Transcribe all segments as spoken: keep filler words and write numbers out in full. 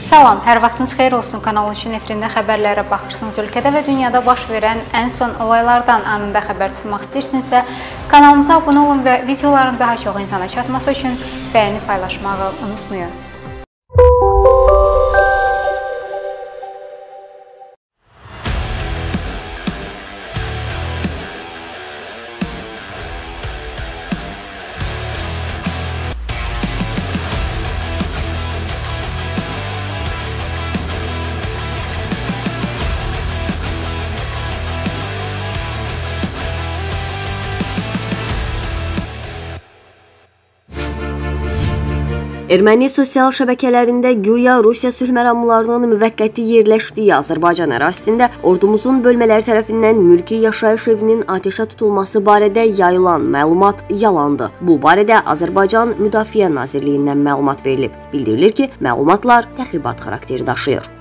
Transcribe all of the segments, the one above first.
Salam, hər vaxtınız xeyir olsun. Kanalın şin efirində xəbərlərə baxırsınız. Ölkədə və dünyada baş verən ən son olaylardan anında xəbər tutmaq istəyirsinizsə, kanalımıza abunə olun və videoların daha çox insana çatması üçün bəyəni paylaşmağı unutmayın. Erməni sosial şəbəkələrində güya Rusiya sülh məramlarının müvəqqəti yerləşdiyi Azərbaycan ərazisində ordumuzun bölmələri tərəfindən mülki yaşayış evinin atəşə tutulması barədə yayılan məlumat yalandır. Bu barədə Azərbaycan Müdafiə Nazirliyindən məlumat verilib. Bildirilir ki, məlumatlar təxribat xarakteri daşıyır.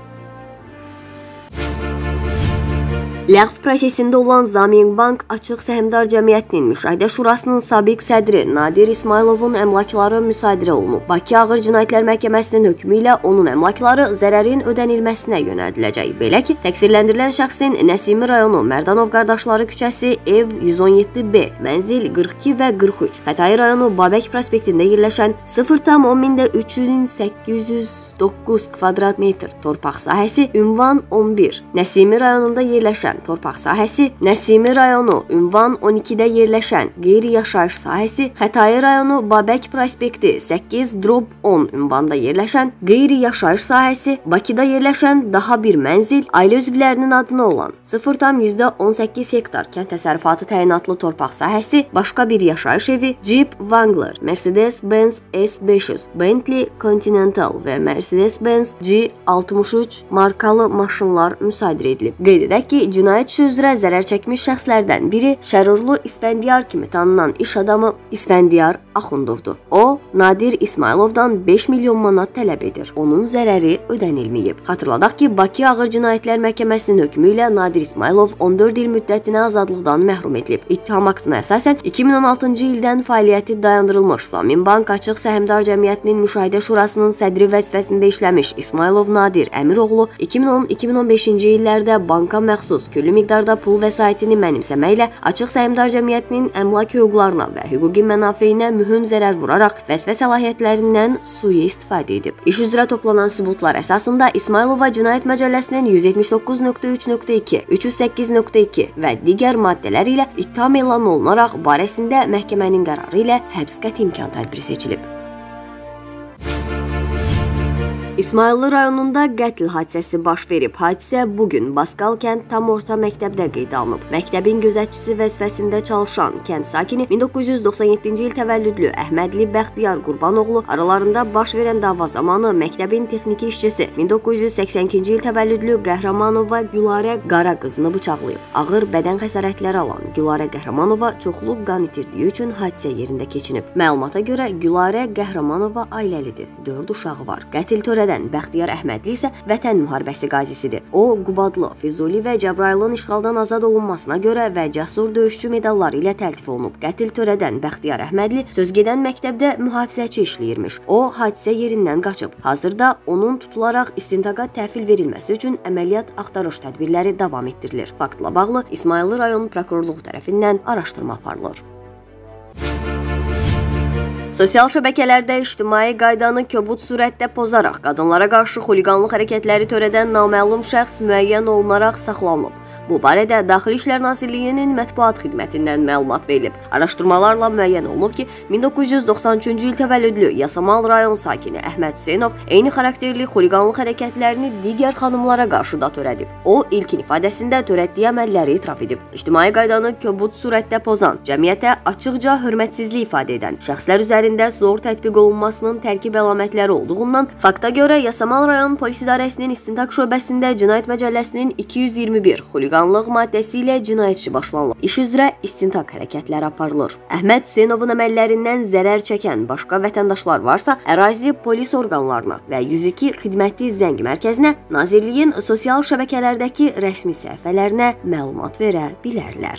Ləğv prosesində olan Zamin Bank Açıq Səhmdar Cəmiyyətinin Müşahidə Şurasının sabiq sədri Nadir İsmayılovun əmlakları müsadirə olunub. Bakı Ağır Cinayətlər Məhkəməsinin hökmü ilə onun əmlakları zərərin ödənilməsinə yönəldiləcək. Belə ki, təqsirləndirilən şəxsin Nəsimi rayonu Mərdanov qardaşları küçəsi ev yüz on yeddi B, mənzil qırx iki və qırx üç, Xətai rayonu Babək prospektində yerləşən sıfır tam on min üç min səkkiz yüz doqquz kvadrat metr torpaq sahəsi, ünvan on bir, Nəsimi rayonunda yerləşən torpaq sahəsi, Nəsimi rayonu, ünvan on ikidə yerləşən qeyri-yaşayış sahəsi, Xətai rayonu, Babək prospekti səkkiz on ünvanda yerləşən qeyri-yaşayış sahəsi, Bakıda yerləşən daha bir mənzil, ailə üzvlərinin adına olan sıfır tam yüzdə on səkkiz hektar kənd təsərrüfatı təyinatlı torpaq sahəsi, başqa bir yaşayış evi, Jeep Wrangler, Mercedes-Benz S beş yüz, Bentley Continental və Mercedes-Benz G altmış üç markalı maşınlar müsadirə edilib. Qeyd edək ki, cinayət işi üzrə zərər çəkmiş şəxslərdən biri Şərurlu İspəndiyar kimi tanınan iş adamı İspəndiyar Axundovdur. O, Nadir İsmayılovdan beş milyon manat tələb edir. Onun zərəri ödənilməyib. Xatırladaq ki, Bakı Ağır Cinayətlər Məhkəməsinin hökmü ilə Nadir İsmayılov on dörd il müddətinə azadlıqdan məhrum edilib. İttiham aktına əsasən iki min on altıncı ildən fəaliyyəti dayandırılmış Zamin Bank Açıq Səhmdar Cəmiyyətinin Müşahidə Şurasının sədri vəzifəsində işləmiş İsmayılov Nadir Əmiroğlu iki min on iki min on beşinci illərdə banka məxsus küllü miqdarda pul vəsaitini mənimsəməklə Açıq Səhmdar Cəmiyyətinin əmlak hüquqlarına və hüquqi mənafeyinə mühüm zərər vuraraq vəzifə səlahiyyətlərindən sui-istifadə edib. İş üzrə toplanan sübutlar əsasında İsmayılova Cinayət Məcəlləsinin yüz yetmiş doqquz nöqtə üç nöqtə iki, üç yüz səkkiz nöqtə iki və digər maddələr ilə ittiham elan olunaraq barəsində məhkəmənin qərarı ilə həbs qəti imkan tədbiri seçilib. İsmayıllı rayonunda qətl hadisəsi baş verib. Hadisə bugün Baskal kənd tam orta məktəbdə qeydə alınıb. Məktəbin gözətçisi vəzifəsində çalışan kənd sakini min doqquz yüz doxsan yeddinci il təvəllüdlü Əhmədli Bəxtiyar Qurbanoğlu aralarında baş verən dava zamanı məktəbin texniki işçisi min doqquz yüz səksən ikinci il təvəllüdlü Qəhrəmanova Gülarə Qara qızını bıçaqlayıb. Ağır bədən xəsarətləri alan Gülarə Qəhrəmanova çoxlu qan itirdiyi üçün hadisə yerində keçinib. Məlumata görə Gülarə Qəhrəmanova ailəlidir. dörd uşağı var. Qətil törədən Bəxtiyar Əhmədli isə Vətən müharibəsi qazisidir. O, Qubadlı, Füzuli və Cəbrailin işğaldan azad olunmasına görə və cəsur döyüşçü medalları ilə təltif olunub. Qətil törədən Bəxtiyar Əhmədli sözgedən məktəbdə mühafizəçi işləyirmiş. O, hadisə yerindən qaçıb. Hazırda onun tutularaq istintaqa təhvil verilməsi üçün əməliyyat axtarış tədbirləri davam etdirilir. Faktla bağlı İsmayıllı rayon prokurorluğu tərəfindən araşdırma aparılır. Sosial şəbəkələrdə ictimai qaydanı kobud surətdə pozaraq qadınlara qarşı xuliqanlıq hərəkətləri törədən naməlum şəxs müəyyən olunaraq saxlanılıb. Bu barədə Daxili İşlər Nazirliyinin mətbuat xidmətindən məlumat verilib. Araşdırmalarla müəyyən olunub ki, min doqquz yüz doxsan üçüncü il təvəllüdlü Yasamal rayon sakini Əhməd Hüseynov eyni xarakterli xuliqanlıq hərəkətlərini digər xanımlara qarşı da törədib. O, ilkin ifadəsində törətdiyi əməlləri etiraf edib. İctimai qaydanı kobud surətdə pozan, cəmiyyətə açıqca hörmətsizlik ifadə edən şəxslər üzərində zor tətbiq olunmasının tərkib əlamətləri olduğundan, fakta görə Yasamal rayon polis idarəsinin istintaq şöbəsində Cinayət Məcəlləsinin iki yüz iyirmi bir xuliqanlıq maddəsi ilə cinayət işi başlanılıb. İş üzrə istintaq hərəkətləri aparılır. Əhməd Hüseynovun əməllərindən zərər çəkən başqa vətəndaşlar varsa, ərazi polis orqanlarına və yüz iki xidmətli zəng mərkəzinə, Nazirliyin sosial şəbəkələrdəki rəsmi səhifələrinə məlumat verə bilərlər.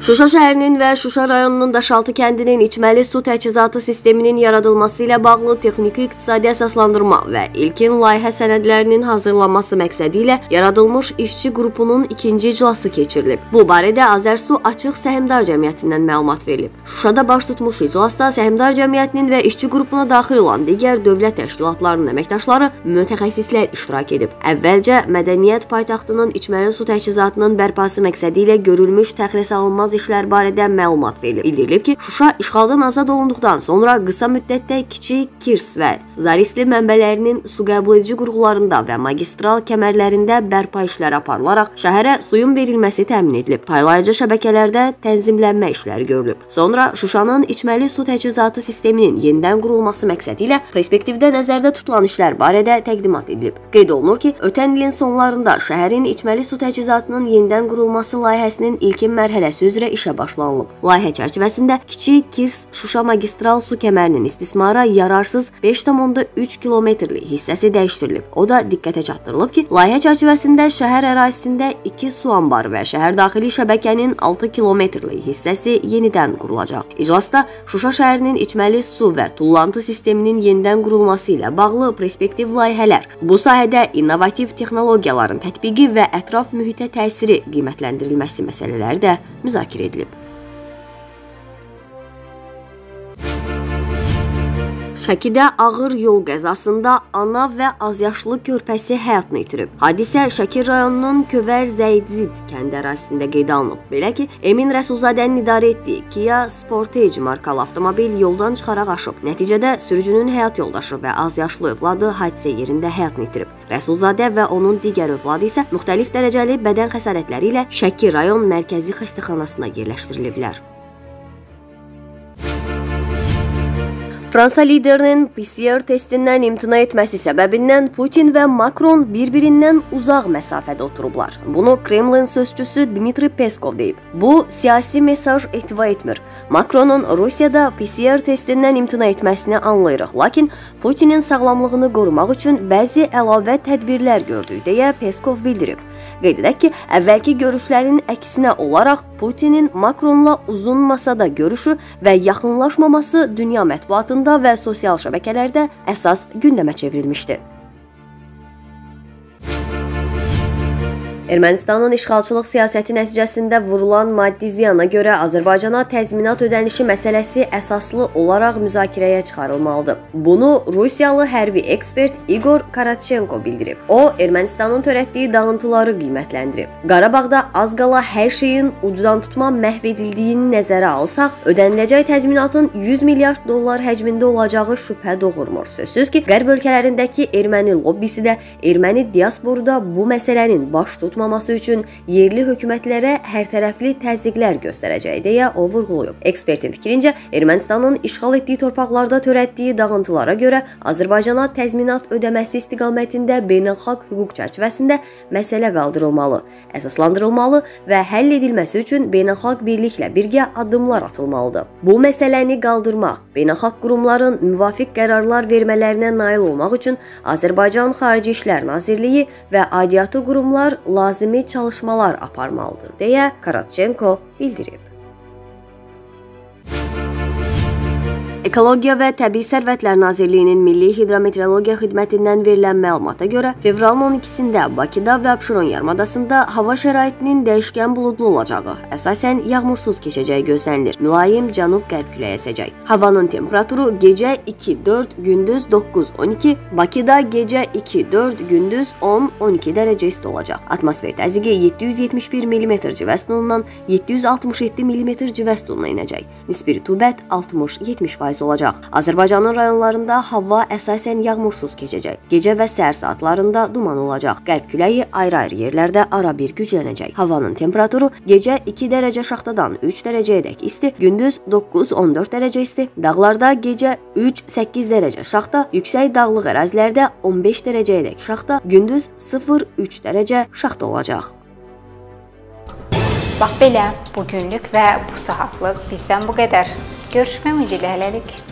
Şuşa şəhərinin və Şuşa rayonunun Daşaltı kəndinin içməli su təchizatı sisteminin yaradılması ilə bağlı texniki iqtisadi əsaslandırma və ilkin layihə sənədlərinin hazırlanması məqsədi ilə yaradılmış işçi qrupunun ikinci iclası keçirilib. Bu barədə Azərsu Açıq Səhmdar Cəmiyyətindən məlumat verilib. Şuşada baş tutmuş iclasda Səhmdar Cəmiyyətinin və işçi qrupuna daxil olan digər dövlət təşkilatlarının əməkdaşları, mütəxəssislər iştirak edib. Əvvəlcə Mədəniyyət paytaxtının içməli su təchizatının bərpası məqsədi ilə görülmüş təxirəsalınmaz işlər barədə məlumat verilib. Bildirilib ki, Şuşa işğaldan azad olunduqdan sonra qısa müddətdə Kiçik Kirs və Zarisli mənbələrinin su qəbul edici qurğularında və magistral kəmərlərində bərpa işləri aparılaraq şəhərə suyun verilməsi təmin edilib. Paylayıcı şəbəkələrdə tənzimlənmə işləri görülüb. Sonra Şuşanın içməli su təchizatı sisteminin yenidən qurulması məqsədi ilə perspektivdə nəzərdə tutulan işlər barədə təqdimat edilib. Qeyd olunur ki, ötən ilin sonlarında şəhərin içməli su təchizatının yenidən qurulması layihəsinin ilkin mərhələsi üzrə işə başlanılıb. Layihə çərçivəsində Kiçik Kirs Şuşa magistral su kəmərinin istismara yararsız beş tam onda üç kilometrlik hissəsi dəyişdirilib. O da diqqətə çatdırılıb ki, layihə çərçivəsində şəhər ərazisində iki su anbarı və şəhər daxili şəbəkənin altı kilometrlik hissəsi yenidən qurulacaq. İclasda Şuşa şəhərinin içməli su və tullantı sisteminin yenidən qurulması ilə bağlı perspektiv layihələr, bu sahədə innovativ texnologiyaların tətbiqi və ətraf mühitə təsiri qiymətləndirilməsi məsələləri də müzakirə edilib. Şəkidə ağır yol qəzasında ana və azyaşlı körpəsi həyatını itirib. Hadisə Şəki rayonunun Kövər Zəydid kənd ərazisində qeydə alınıb. Belə ki, Emin Rəsulzadənin idarə etdiyi Kia Sportage markalı avtomobil yoldan çıxaraq aşıb. Nəticədə sürücünün həyat yoldaşı və azyaşlı övladı hadisə yerində həyatını itirib. Rəsulzadə və onun digər övladı isə müxtəlif dərəcəli bədən xəsarətləri ilə Şəki rayon mərkəzi xəstəxanasına yerləşdiriliblər. Fransa liderinin P C R testindən imtina etməsi səbəbindən Putin və Makron bir-birindən uzaq məsafədə oturublar. Bunu Kremlin sözçüsü Dmitri Peskov deyib. Bu, siyasi mesaj ehtiva etmir. Makronun Rusiyada P C R testindən imtina etməsini anlayırıq, lakin Putinin sağlamlığını qorumaq üçün bəzi əlavə tədbirlər gördük, deyə Peskov bildirib. Qeyd edək ki, əvvəlki görüşlərin əksinə olaraq Putinin Makronla uzun masada görüşü və yaxınlaşmaması dünya mətbuatında və sosial şəbəkələrdə əsas gündəmə çevrilmişdi. Ermənistanın işğalçılıq siyasəti nəticəsində vurulan maddi ziyana görə Azərbaycana təzminat ödənişi məsələsi əsaslı olaraq müzakirəyə çıxarılmalıdır. Bunu Rusiyalı hərbi ekspert Igor Karatchenko bildirib. O, Ermənistanın törətdiyi dağıntıları qiymətləndirib. Qarabağda az qala hər şeyin ucdan tutma məhv edildiyini nəzərə alsaq, ödəniləcək təzminatın yüz milyard dollar həcmində olacağı şübhə doğurmur. Sözsüz ki, Qərb ölkələrindəki erməni lobbisi də erməni diasporuda bu məsələnin baş tutmaması tutmaması üçün yerli hökumətlərə hərtərəfli təzyiqlər göstərəcək, deyə o vurğulayıb. Ekspertin fikrincə, Ermənistanın işğal etdiyi torpaqlarda törətdiyi dağıntılara görə Azərbaycana təzminat ödəməsi istiqamətində beynəlxalq hüquq çərçivəsində məsələ qaldırılmalı, əsaslandırılmalı və həll edilməsi üçün beynəlxalq birliklə birgə addımlar atılmalıdır. Bu məsələni qaldırmaq, beynəlxalq qurumların müvafiq qərarlar vermələrinə nail olmaq üçün Azərbaycan Xarici İşlər Nazirliyi və aidiyyatı qurumlar lazımi çalışmalar aparmalıdır, deyə Karatchenko bildirib. Ekologiya və Təbii Sərvətlər Nazirliyinin Milli Hidrometeorologiya Xidmətindən verilən məlumata görə fevralın on ikisində Bakıda və Abşeron yarımadasında hava şəraitinin dəyişkən buludlu olacağı, əsasən yağmursuz keçəcəyi gözlənilir. Mülayim cənub-qərb küləyi əsəcək. Havanın temperaturu gecə iki dörd, gündüz doqquz on iki, Bakıda gecə iki dörd, gündüz on on iki dərəcə isti olacaq. Atmosfer təzyiqi yeddi yüz yetmiş bir millimetr civə sütunundan yeddi yüz altmış yeddi millimetr civə sütununa enəcək. Nisbi rütubət altmış yetmiş faiz olacaq. Azərbaycanın rayonlarında hava əsasən yağmursuz keçəcək. Gecə və səhər saatlarında duman olacaq. Qərb küləyi ayrı-ayrı yerlərdə ara bir güclənəcək. Havanın temperaturu gecə iki dərəcə şaxtadan üç dərəcəyədək isti, gündüz doqquz on dörd dərəcə isti, dağlarda gecə üç səkkiz dərəcə şaxta, yüksək dağlıq ərazilərdə on beş dərəcəyədək şaxta, gündüz sıfır üç dərəcə şaxta olacaq. Bax belə, bugünlük və bu saatlıq bizdən bu qədər. Görüşmək ümidi ilə hələlik.